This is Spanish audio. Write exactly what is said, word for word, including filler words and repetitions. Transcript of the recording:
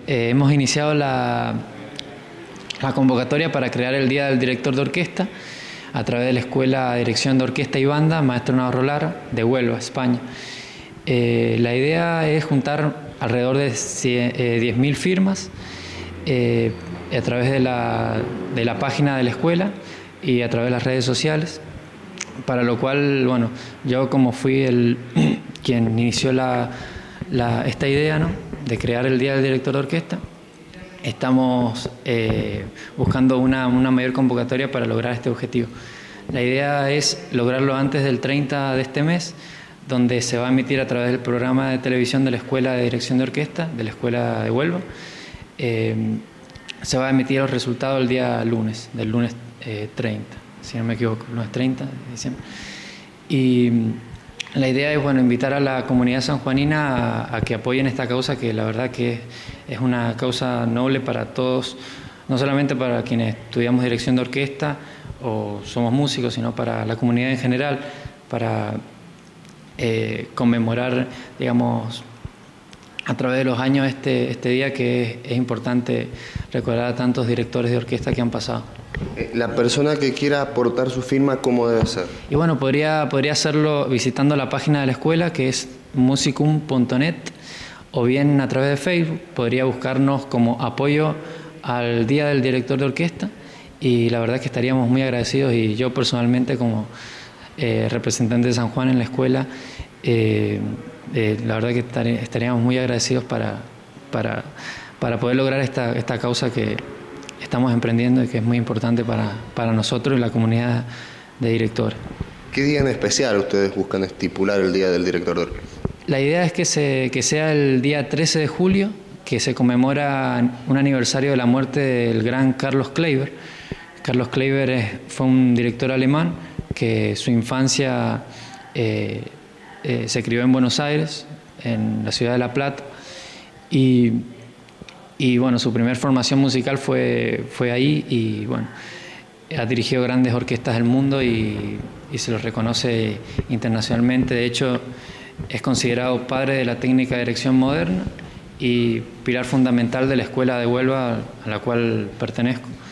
eh, hemos iniciado la, la convocatoria para crear el Día del Director de Orquesta a través de la Escuela de Dirección de Orquesta y Banda Maestro Navarro Lara de Huelva, España. Eh, la idea es juntar alrededor de diez mil firmas eh, a través de la, de la página de la escuela y a través de las redes sociales, para lo cual, bueno, yo como fui el quien inició la, la, esta idea, ¿no?, de crear el Día del Director de Orquesta, estamos eh, buscando una, una mayor convocatoria para lograr este objetivo. La idea es lograrlo antes del treinta de este mes, donde se va a emitir a través del programa de televisión de la Escuela de Dirección de Orquesta, de la Escuela de Huelva. Eh, se va a emitir los resultados el día lunes, del lunes eh, treinta, si no me equivoco, lunes treinta de diciembre. Y la idea es, bueno, invitar a la comunidad sanjuanina a, a que apoyen esta causa, que la verdad que es una causa noble para todos, no solamente para quienes estudiamos dirección de orquesta o somos músicos, sino para la comunidad en general, para eh, conmemorar, digamos, a través de los años este, este día, que es, es importante recordar a tantos directores de orquesta que han pasado. La persona que quiera aportar su firma, ¿cómo debe ser? Y bueno, podría, podría hacerlo visitando la página de la escuela, que es musicum punto net, o bien a través de Facebook. Podría buscarnos como apoyo al Día del Director de Orquesta, y la verdad es que estaríamos muy agradecidos, y yo personalmente como eh, representante de San Juan en la escuela, eh, eh, la verdad que estaré, estaríamos muy agradecidos para, para, para poder lograr esta, esta causa que estamos emprendiendo y que es muy importante para, para nosotros y la comunidad de directores. ¿Qué día en especial ustedes buscan estipular el Día del Director de Orquesta? La idea es que, se, que sea el día trece de julio, que se conmemora un aniversario de la muerte del gran Carlos Kleiber. Carlos Kleiber es, fue un director alemán que su infancia eh, eh, se crió en Buenos Aires, en la ciudad de La Plata, y Y bueno, su primera formación musical fue, fue ahí, y bueno, ha dirigido grandes orquestas del mundo y, y se lo reconoce internacionalmente. De hecho, es considerado padre de la técnica de dirección moderna y pilar fundamental de la Escuela de Huelva, a la cual pertenezco.